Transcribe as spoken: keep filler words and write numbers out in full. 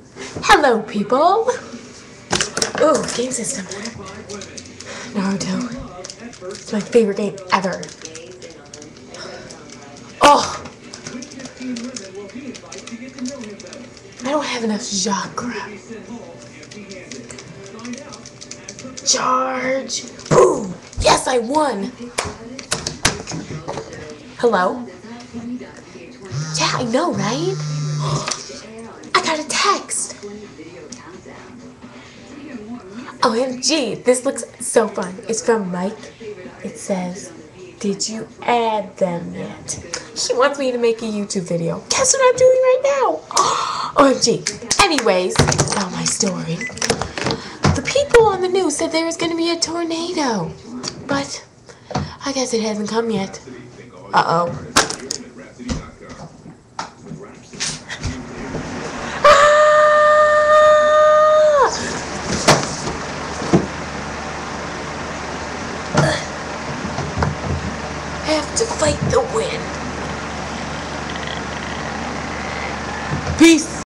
Hello, people! Ooh, game system. Naruto. It's my favorite game ever. Oh! I don't have enough chakra. Charge! Boom! Yes, I won! Hello? Yeah, I know, right? I got a text! O M G, this looks so fun. It's from Mike. It says, did you add them yet? He wants me to make a YouTube video. Guess what I'm doing right now? O M G. Anyways, tell my story. The people on the news said there was going to be a tornado. But I guess it hasn't come yet. Uh-oh. Have to fight the wind. Peace.